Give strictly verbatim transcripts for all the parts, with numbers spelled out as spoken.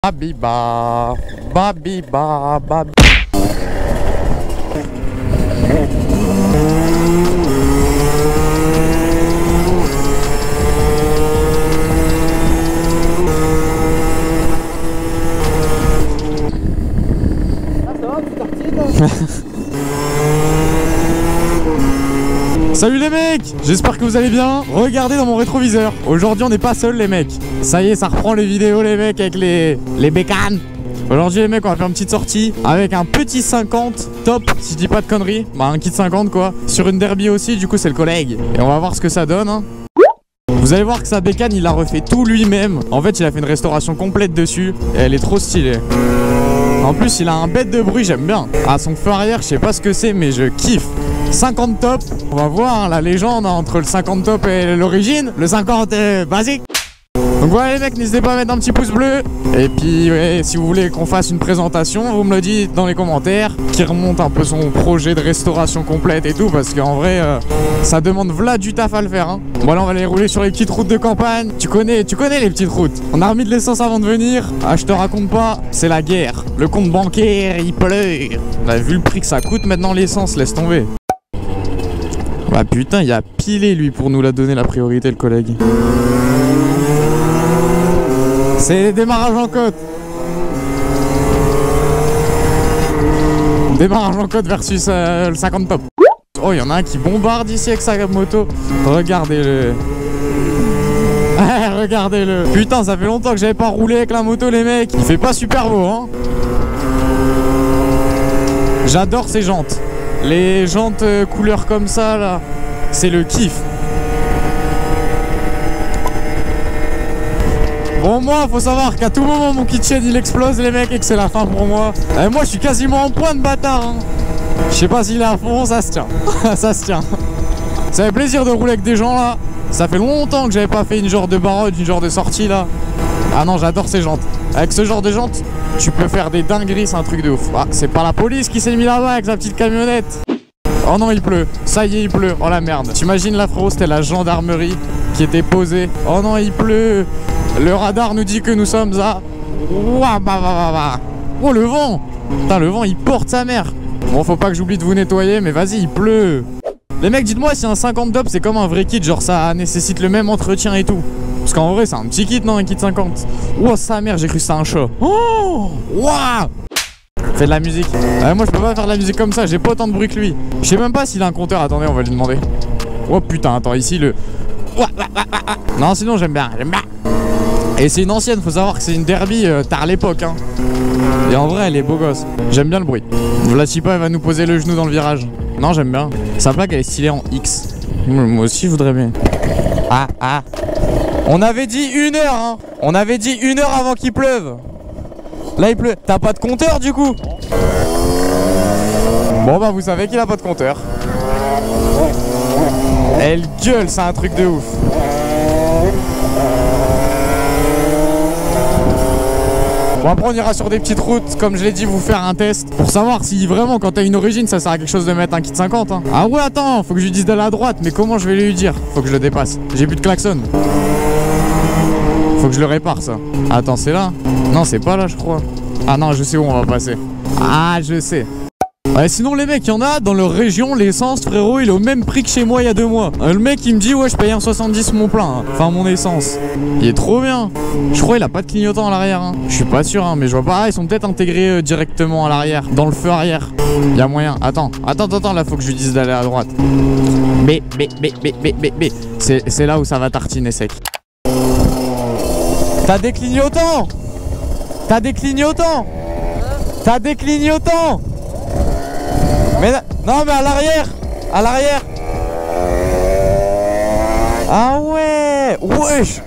Babiba, babiba, babi. Salut les mecs, j'espère que vous allez bien. Regardez dans mon rétroviseur. Aujourd'hui on n'est pas seuls les mecs. Ça y est, ça reprend les vidéos les mecs avec les, les bécanes. Aujourd'hui les mecs on va faire une petite sortie avec un petit cinquante top, si je dis pas de conneries. Bah un kit cinquante quoi. Sur une derby aussi, du coup c'est le collègue. Et on va voir ce que ça donne hein. Vous allez voir que sa bécane il a refait tout lui-même. En fait il a fait une restauration complète dessus. Et elle est trop stylée. En plus il a un bête de bruit, j'aime bien. Ah son feu arrière je sais pas ce que c'est mais je kiffe. cinquante top, on va voir hein, la légende hein, entre le cinquante top et l'origine. Le cinquante euh, basique. Donc voilà les mecs, n'hésitez pas à mettre un petit pouce bleu. Et puis ouais, si vous voulez qu'on fasse une présentation, vous me le dites dans les commentaires. Qui remonte un peu son projet de restauration complète et tout. Parce qu'en vrai euh, ça demande v'là du taf à le faire hein. Bon là on va aller rouler sur les petites routes de campagne. Tu connais, tu connais les petites routes. On a remis de l'essence avant de venir. Ah je te raconte pas, c'est la guerre. Le compte bancaire il pleure. On a vu le prix que ça coûte maintenant l'essence, laisse tomber. Bah putain, il a pilé lui pour nous la donner la priorité le collègue. C'est démarrage en côte. Démarrage en côte versus euh, le cinquante top. Oh, il y en a un qui bombarde ici avec sa moto. Regardez-le. Regardez-le. Putain, ça fait longtemps que j'avais pas roulé avec la moto les mecs. Il fait pas super beau hein. J'adore ces jantes. Les jantes euh, couleur comme ça là, c'est le kiff. Bon moi faut savoir qu'à tout moment mon kitchen il explose les mecs et que c'est la fin pour moi. Et moi je suis quasiment en point de bâtard hein. Je sais pas s'il est à fond, ça se tient. Ça se tient. Ça fait plaisir de rouler avec des gens là. Ça fait longtemps que j'avais pas fait une genre de barode, une genre de sortie là. Ah non j'adore ces jantes. Avec ce genre de jantes tu peux faire des dingueries, c'est un truc de ouf. Ah c'est pas la police qui s'est mis là-bas avec sa petite camionnette. Oh non il pleut, ça y est il pleut, oh la merde. T'imagines là frérot, c'était la gendarmerie qui était posée. Oh non il pleut. Le radar nous dit que nous sommes à... Oh le vent. Putain le vent il porte sa mère. Bon faut pas que j'oublie de vous nettoyer mais vas-y il pleut. Les mecs dites-moi si un cinquante top c'est comme un vrai kit, genre ça nécessite le même entretien et tout. Parce qu'en vrai c'est un petit kit non, un kit cinquante. Oh sa mère, j'ai cru que c'était un chat. Oh waouh. Fais de la musique. euh, Moi je peux pas faire de la musique comme ça, j'ai pas autant de bruit que lui. Je sais même pas s'il a un compteur, attendez on va lui demander. Oh putain attends ici le... Non sinon j'aime bien, j'aime bien. Et c'est une ancienne, faut savoir que c'est une derby euh, tard l'époque hein. Et en vrai elle est beau gosse. J'aime bien le bruit. Vlasipa elle va nous poser le genou dans le virage. Non j'aime bien. Sa plaque elle est stylée en X. Moi aussi je voudrais bien. Ah ah. On avait dit une heure hein. On avait dit une heure avant qu'il pleuve. Là il pleut. T'as pas de compteur du coup? Bon bah vous savez qu'il a pas de compteur. Elle gueule, c'est un truc de ouf. Bon après on ira sur des petites routes, comme je l'ai dit, vous faire un test pour savoir si vraiment quand t'as une origine ça sert à quelque chose de mettre un kit cinquante hein. Ah ouais attends, faut que je lui dise d'aller à droite, mais comment je vais lui dire? Faut que je le dépasse, j'ai plus de klaxon. Faut que je le répare ça. Attends c'est là? Non c'est pas là je crois. Ah non je sais où on va passer. Ah je sais. Ouais, sinon les mecs, il y en a dans leur région, l'essence frérot il est au même prix que chez moi il y a deux mois. euh, Le mec il me dit ouais je paye un soixante-dix mon plein hein. Enfin mon essence. Il est trop bien. Je crois il a pas de clignotant à l'arrière hein. Je suis pas sûr hein, mais je vois pas, ils sont peut-être intégrés euh, directement à l'arrière. Dans le feu arrière. Il y a moyen, attends, attends, attends, là faut que je lui dise d'aller à droite. Mais, mais, mais, mais, mais, mais, mais c'est là où ça va tartiner sec. T'as des clignotants. T'as des clignotants. T'as des clignotants. Mais non mais à l'arrière. À l'arrière. Ah ouais. Wesh.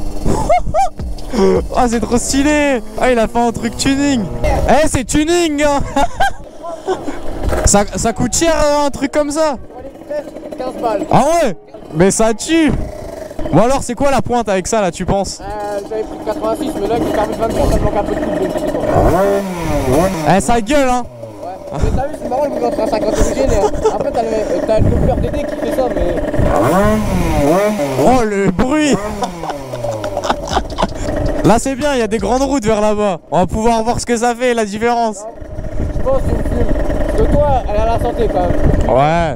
Ah c'est trop stylé. Ah il a fait un truc tuning. Eh c'est tuning hein. ça, ça coûte cher hein, un truc comme ça. quinze balles. Ah ouais. Mais ça tue. Bon alors c'est quoi la pointe avec ça là tu penses? euh, J'avais pris quatre-vingt-six mais là avec le permis de vingt-quatre ça me manque un peu de coupe donc je sais pas. Eh ça gueule hein. Ouais. Mais t'as vu c'est marrant le mouvement entre un cinquante origine et après t'as le, le doubler D D qui fait ça mais... Oh le bruit. Là c'est bien, il y a des grandes routes vers là-bas. On va pouvoir voir ce que ça fait, la différence. Je pense que tu me filmes. Parce que toi, elle a la santé quand même. Ouais.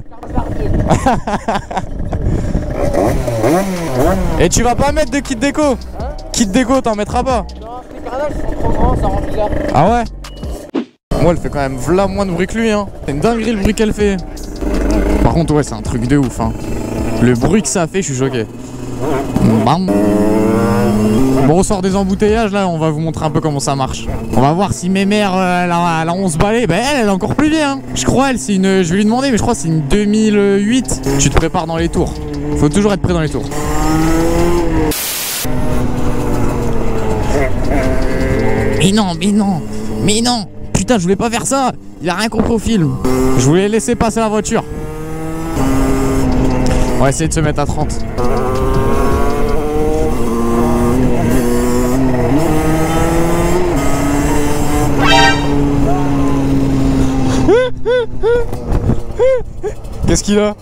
Et tu vas pas mettre de kit déco? Hein? Kit déco, t'en mettras pas? Non, les carrelages sont trop grands, ça rend bizarre. Ah ouais? Moi elle fait quand même v'là moins de bruit que lui hein. C'est une dinguerie le bruit qu'elle fait. Par contre ouais c'est un truc de ouf hein. Le bruit que ça fait, je suis choqué. Bam. Bon on sort des embouteillages là, on va vous montrer un peu comment ça marche. On va voir si mes mères euh, elle, a, elle a onze balais. Bah elle, elle est encore plus bien hein. Je crois elle c'est une. Je vais lui demander mais je crois que c'est une deux mille huit. Tu te prépares dans les tours. Faut toujours être prêt dans les tours. Mais non, mais non, mais non. Putain je voulais pas faire ça. Il a rien compris au film. Je voulais laisser passer la voiture. On va essayer de se mettre à trente. Qu'est-ce qu'il a?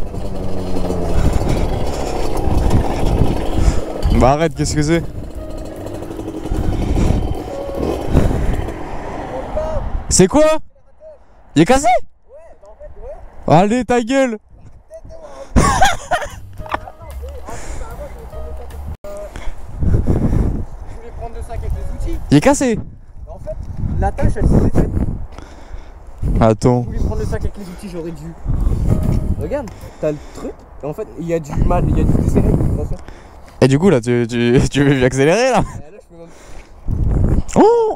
Bah arrête, qu'est-ce que c'est? C'est quoi? Il est cassé? Ouais, bah en fait, ouais. Allez, ta gueule! Je voulais prendre le sac avec les outils. Il est cassé? En fait, la tâche elle s'est défaite. Attends. Je voulais prendre le sac avec les outils, j'aurais dû. Regarde, t'as le truc. Et en fait, il y a du mal, il y a du desserré. Et du coup, là, tu, tu, tu veux accélérer là? Là, je peux même... Oh!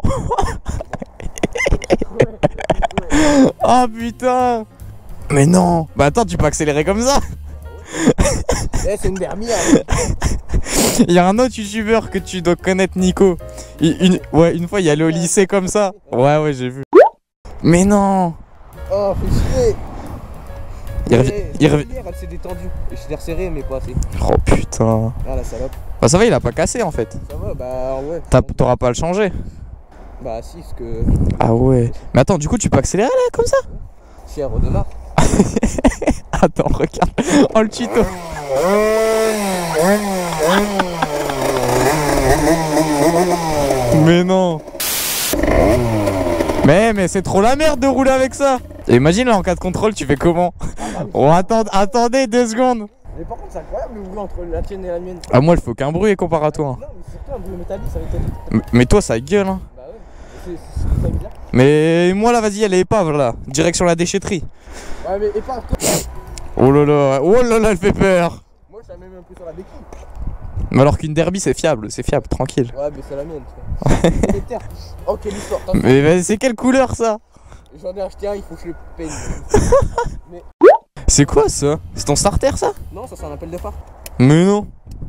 Oh putain! Mais non! Bah attends, tu peux accélérer comme ça? Eh, c'est une dernière. Il y a un autre youtubeur que tu dois connaître, Nico. Il, une, ouais, une fois, il allait au lycée comme ça. Ouais, ouais, j'ai vu. Mais non! Oh, fais chier! Il revient. Il revient. Elle s'est détendue. Et je l'ai resserré, mais pas assez. Oh putain! Ah, la salope. Bah ça va, il a pas cassé en fait. Ça va, bah ouais. T'auras pas à le changer. Bah si, parce que. Ah ouais. Mais attends, du coup, tu peux accélérer là, comme ça? Si elle redémarre. Attends, regarde. Oh le tuto. Mais non. Mais mais c'est trop la merde de rouler avec ça. Et imagine là en cas de contrôle tu fais comment? Oh attends, attendez deux secondes. Mais par contre c'est incroyable le bruit entre la tienne et la mienne. Ah moi elle fait aucun bruit comparé à toi. Non mais surtout un bruit métallique ça m'étonne. Mais, mais toi ça gueule hein. Bah ouais, c'est bizarre. Mais moi là vas-y elle est épave là. Direction la déchetterie. Ouais mais épave toi. Oh là là, oh là là elle fait peur. Moi je la mets même un peu sur la béquille. Mais alors qu'une derby c'est fiable, c'est fiable, tranquille. Ouais mais c'est la mienne tu vois. Oh quelle histoire. Mais, mais c'est quelle couleur ça? J'en ai acheté un, il faut que je le paye. Mais... C'est quoi ça? C'est ton starter ça? Non ça c'est un appel de phare. Mais non.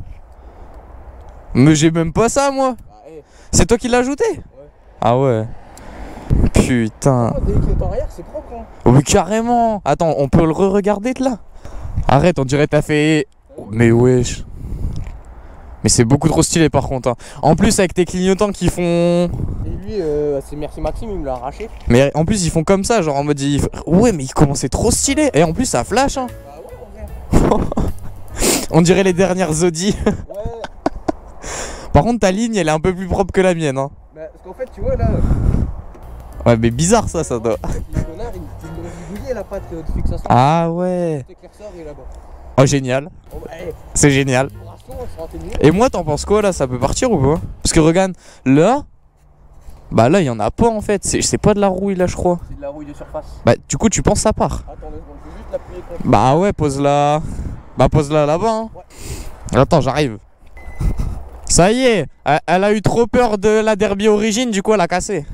Mais j'ai même pas ça moi. Bah, hey. C'est toi qui l'as ajouté? Ouais. Ah ouais. Putain. Oh, dès qu'il est en arrière c'est propre hein. Oh mais carrément. Attends, on peut le re-regarder de là? Arrête, on dirait t'as fait... Mais wesh. Mais c'est beaucoup trop stylé par contre hein. En plus avec tes clignotants qui font... Et lui euh, c'est Merci Maxime, il me l'a arraché. Mais en plus ils font comme ça, genre en mode... Il... Ouais mais il commençait trop stylé. Et en plus ça flash hein. Bah ouais en vrai. On dirait les dernières Zodi. Ouais. Par contre ta ligne elle est un peu plus propre que la mienne hein. Bah parce qu'en fait tu vois là... Ouais mais bizarre ça, ça doit... Le connard il il gribouillait la patte de fixation. Ah ouais. L'éclairceur est là-bas. Oh génial. Oh, bah, hey. C'est génial. Et moi t'en penses quoi là? Ça peut partir ou pas? Parce que regarde, là... Bah là il y en a pas en fait, c'est pas de la rouille là je crois. C'est de la rouille de surface. Bah du coup tu penses ça part? Attends deux secondes, je vais juste l'appuyer contre. Bah ouais pose-la... Bah pose-la là-bas hein. Ouais. Attends j'arrive. Ça y est, elle, elle a eu trop peur de la derby origine, du coup elle a cassé.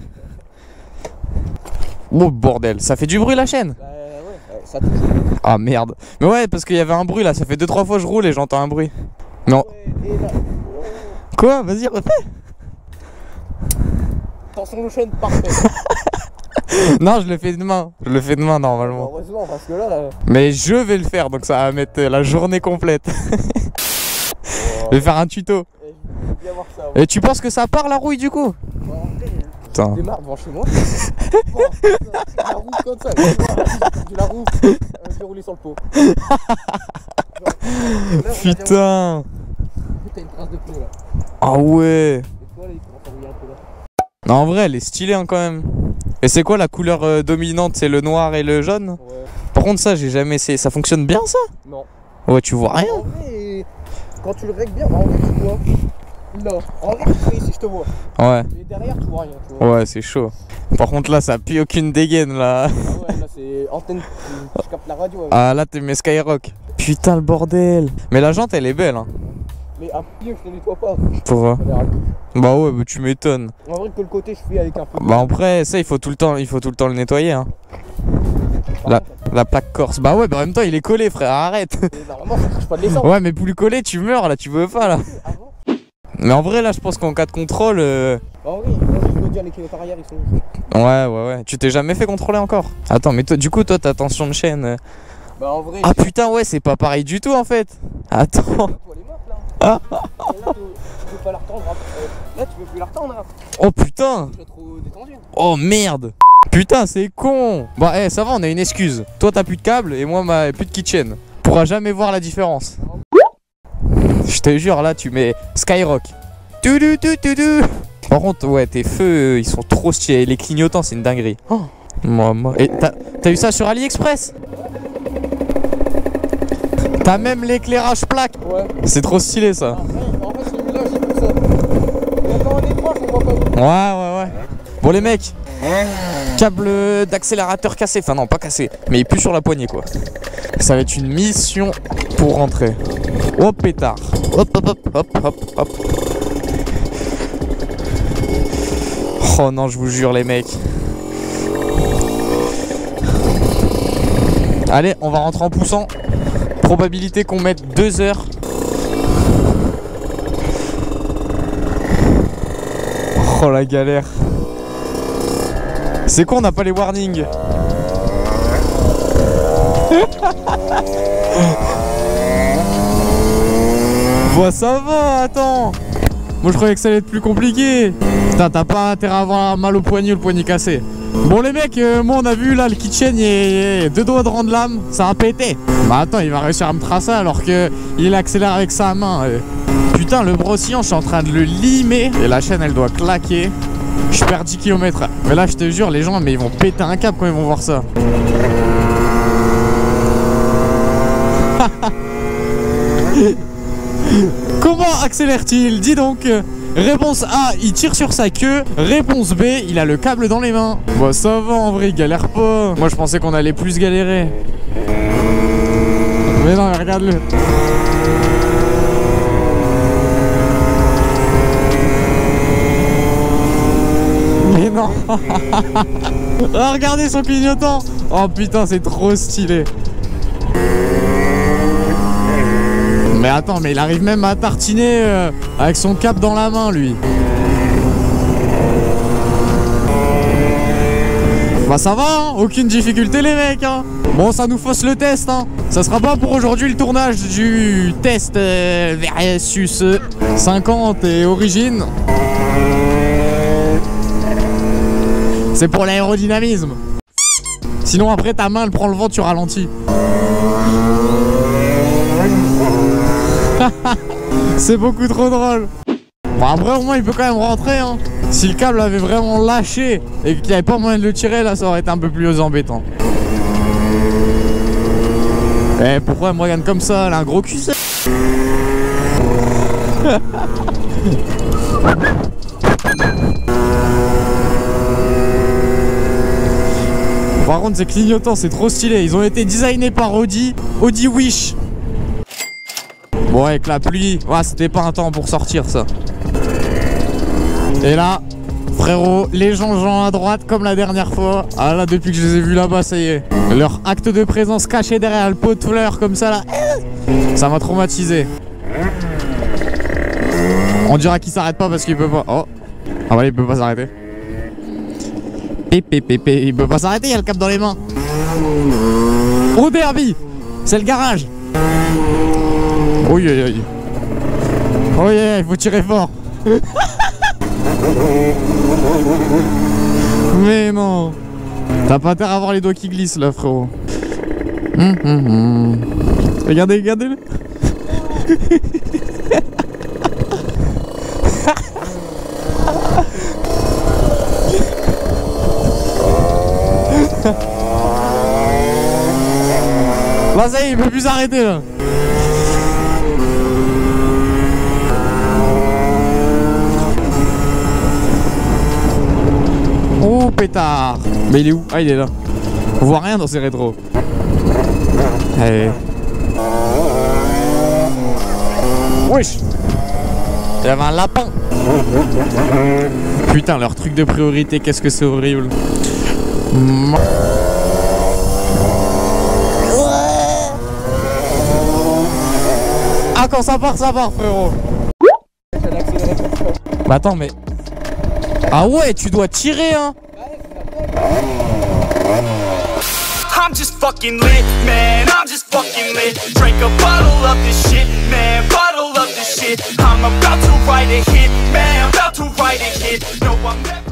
Oh bordel, ça fait du bruit la chaîne? Bah ouais, ça touche. Ah merde. Mais ouais parce qu'il y avait un bruit là, ça fait deux trois fois que je roule et j'entends un bruit. Non. Et là. Quoi? Vas-y refais. Attention le chaîne parfait. Non je le fais demain, je le fais demain normalement. Heureusement parce que là, là... Mais je vais le faire donc ça va mettre la journée complète. Je vais faire un tuto. Et je veux bien voir ça. Ouais. Et tu penses que ça part la rouille du coup? Ouais, en vrai, putain. Je démarre devant chez moi. Bon, la roue comme ça, je la roue, euh, je vais rouler sur le pot. Genre, là, putain. T'as une trace de pneu là. Ah ouais. Et Non, en vrai, elle est stylée hein, quand même. Et c'est quoi la couleur euh, dominante? C'est le noir et le jaune? Ouais. Par contre, ça, j'ai jamais essayé. Ça fonctionne bien ça? Non. Ouais, tu vois rien. En vrai, quand tu le règles bien, en vrai, tu vois. Là, en vrai, tu vois ici, je te vois. Ouais. Mais derrière, tu vois rien. Tu vois. Ouais, c'est chaud. Par contre, là, ça pue aucune dégaine là. Ah ouais, là, c'est antenne qui capte la radio. Ouais. Ah, là, t'es mes Skyrock. Putain, le bordel. Mais la jante, elle est belle. Hein. Mais à pied, je ne nettoie pas. Pourquoi? Ça verra le coup. Bah ouais, bah, tu m'étonnes. En vrai, que le côté, je fais avec un peu de. Bah après, ça, il faut tout le temps, il faut tout le temps le nettoyer. Hein. La, la plaque corse. Bah ouais, bah en même temps, il est collé, frère. Arrête. Et normalement, ça touche pas de l'essence. Ouais, mais plus collé, tu meurs là. Tu veux pas là. Mais en vrai, là, je pense qu'en cas de contrôle. Euh... Ah oui, là, je veux dire, les clignotants arrière, ils sont. Ouais, ouais, ouais. Tu t'es jamais fait contrôler encore? Attends, mais toi, du coup, toi, t'as tension de chaîne. euh. Bah en vrai. Ah putain, ouais, c'est pas pareil du tout en fait. Attends. Elle est morte là. Ah. Et là, tu, tu peux pas la retendre. Euh, Là, tu peux plus la retendre là. Oh putain. Je suis trop détendu. Oh merde. Putain, c'est con. Bon, eh, ça va, on a une excuse. Toi, t'as plus de câble et moi, ma plus de kitchen. Pourra jamais voir la différence. Je te jure, là, tu mets Skyrock. Toudou, toudou, toudou. Par contre, ouais, tes feux, ils sont trop stylés. Les clignotants, c'est une dinguerie. Oh. Moi, moi. Et t'as eu ça sur AliExpress? T'as même l'éclairage plaque. Ouais. C'est trop stylé ça. Ah, ouais, en fait, celui-là, j'ai tout ça. Mais quand on est proche, on voit pas. Ouais, ouais, ouais. Bon, les mecs, câble d'accélérateur cassé. Enfin, non, pas cassé, mais il pue sur la poignée quoi. Ça va être une mission pour rentrer. Oh pétard. Hop, hop, hop, hop, hop, hop. Oh non, je vous jure, les mecs. Allez, on va rentrer en poussant. Probabilité qu'on mette deux heures. Oh la galère. C'est quoi, on n'a pas les warnings? Bon, ça va, attends. Moi je croyais que ça allait être plus compliqué. Putain, t'as pas intérêt à avoir mal au poignet ou le poignet cassé. Bon les mecs, euh, moi on a vu là le kitchen, il est deux doigts de rendre l'âme, ça a pété. Bah attends, il va réussir à me tracer alors que il accélère avec sa main. euh. Putain, le brossillon, je suis en train de le limer et la chaîne elle doit claquer. Je perds dix kilomètres. Mais là je te jure, les gens mais ils vont péter un câble quand ils vont voir ça. Comment accélère-t-il? Dis donc. Réponse A, il tire sur sa queue. Réponse B, il a le câble dans les mains. Bon, ça va en vrai, il galère pas. Moi, je pensais qu'on allait plus galérer. Mais non, regarde-le. Mais non. Oh, regardez son clignotant. Oh putain, c'est trop stylé. Mais attends, mais il arrive même à tartiner euh, avec son cap dans la main, lui. Bah ça va, hein, aucune difficulté les mecs. Hein. Bon, ça nous fausse le test. Hein. Ça sera pas pour aujourd'hui le tournage du test euh, versus cinquante et origine. C'est pour l'aérodynamisme. Sinon après ta main elle prend le vent, tu ralentis. C'est beaucoup trop drôle. Bon après au moins il peut quand même rentrer hein. Si le câble avait vraiment lâché et qu'il n'y avait pas moyen de le tirer, là ça aurait été un peu plus embêtant. Eh pourquoi Morgane comme ça? Elle a un gros cul. Par contre ces clignotants c'est trop stylé. Ils ont été designés par Audi. Audi Wish. Bon avec la pluie, ouais, c'était pas un temps pour sortir ça. Et là, frérot, les gens à droite comme la dernière fois. Ah là, depuis que je les ai vus là-bas, ça y est. Leur acte de présence caché derrière le pot de fleurs comme ça là, ça m'a traumatisé. On dira qu'il s'arrête pas parce qu'il peut pas. Oh, ah ouais, il peut pas s'arrêter. Pépé, pépé, il peut pas s'arrêter, il y a le cap dans les mains. Au derby, c'est le garage. Oui, oui, oui. Oh yeah, il faut tirer fort. Mais non. T'as pas intérêt à avoir les doigts qui glissent là, frérot. Hum, hum, hum. Regardez, regardez-le. Bah ça y est, il peut plus s'arrêter là. Oh pétard. Mais il est où? Ah il est là. On voit rien dans ces rétros. Allez. Wesh. Il y avait un lapin. Putain, leur truc de priorité, qu'est-ce que c'est horrible. Ah, quand ça part, ça part, frérot. Bah attends, mais... Ah ouais, tu dois tirer, hein. I'm just fucking lit, man, I'm just fucking lit. Drink a bottle of this shit, man, bottle of this shit. I'm about to write a hit, man, about to write a hit. No, I'm never